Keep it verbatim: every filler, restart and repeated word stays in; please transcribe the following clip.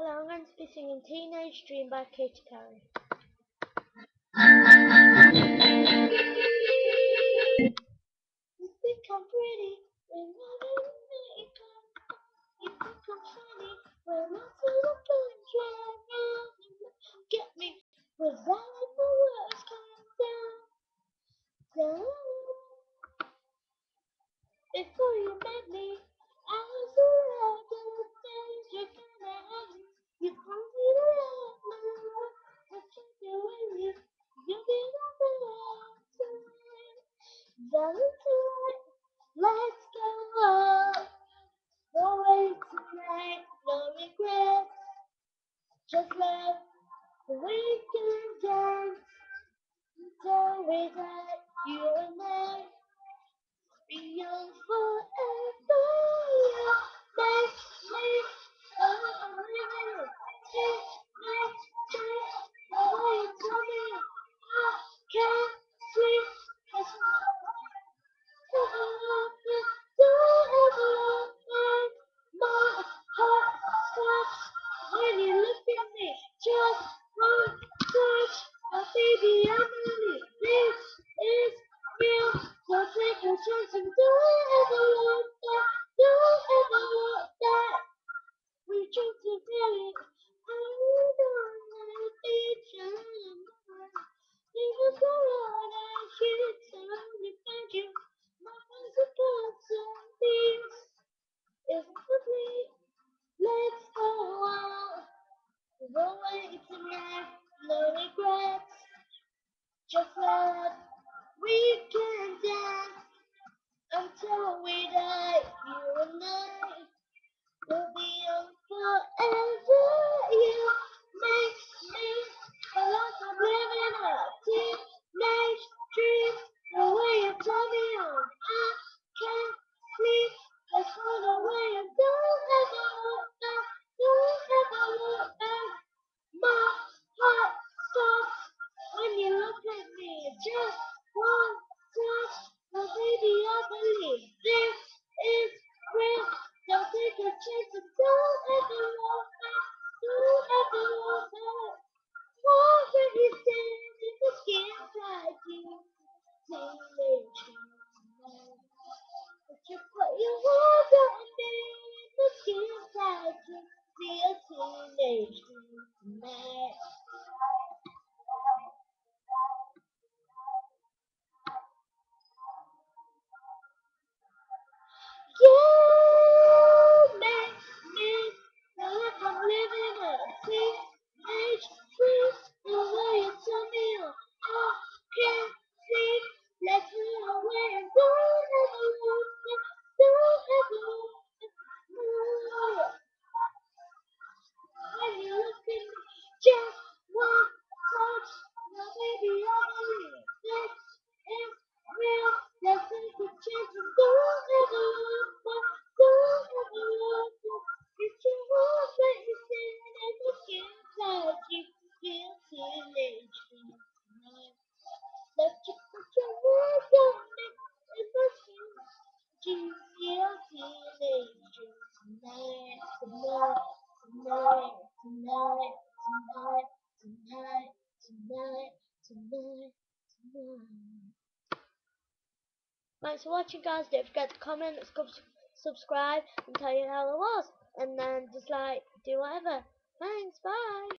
Hello, I'm going to be singing Teenage Dream by Katy Perry. You think I'm pretty when I'm in makeup. You think I'm funny when I'm full of fun. Get me, cause I let the words come down, down. Before you met me, I was all the things you're gonna have me. You told me to love me, what you doing you? You get on the Valentine, Valentine, let's go. No wait tonight, no regrets. Just love the weekend dance until we die. You and I, be young forever. You make me a living. Teenage dream, the way you tell me I can't sleep. It's my heart stops when you look at me. Just one touch, my baby, I'm in it. This is real. Don't take a chance and don't ever look back. Don't ever look back. We chose to do it. I don't wanna be trying. It was so hard, I should surround find you. My mind's about some things. It's complete. Let's go out. No way tonight, no regrets. Just let we can dance until we die. You and I will be young forever. You make me feel like I'm living a teenage dream. The way you turn me on, I can't sleep. Let's run away and don't ever look back. Don't ever look back. My heart stops when you look at me. Just one touch, oh baby, I believe this is real. Don't take a chance and don't ever look back. Don't ever look back. What when you stand in the skin inside you? Teenage dream. But you put your hands on me in the skin inside you. See a teenage dream tonight. You make me feel like I'm living a teenage dream. The way you tell me I can't sleep. Let's run away and don't ever look back. Don't ever look back. When you look at me, just one touch. Now baby, I believe this is real. Let's take a chance and don't ever look back. Don't ever look back. It's your heart that you stand and the inside you feel teenage dream tonight. Let you put your hands on me in the skin. You feel teenage dream tonight, tonight, tonight, tonight, tonight, tonight, tonight, tonight, tonight. Thanks for watching, guys. Don't forget to comment, subscribe, and tell you how it was. And then just like, do whatever. Thanks, bye.